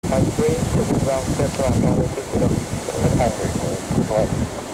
I'm free to the ground step around the system.